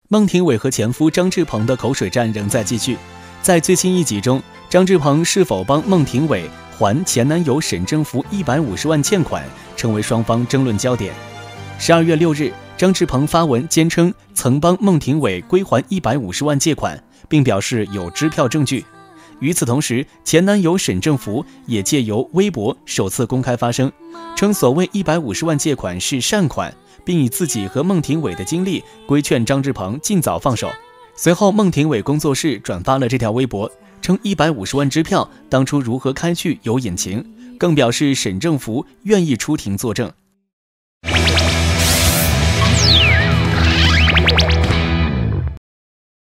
孟庭苇和前夫张志鹏的口水战仍在继续。在最新一集中，张志鹏是否帮孟庭苇还前男友沈政福150万欠款，成为双方争论焦点。12月6日，张志鹏发文坚称曾帮孟庭苇归还150万借款，并表示有支票证据。与此同时，前男友沈政福也借由微博首次公开发声，称所谓150万借款是善款，并以自己和孟庭苇的经历规劝张志鹏尽早放手。随后，孟庭苇工作室转发了这条微博，称150万支票当初如何开具有隐情，更表示沈政福愿意出庭作证。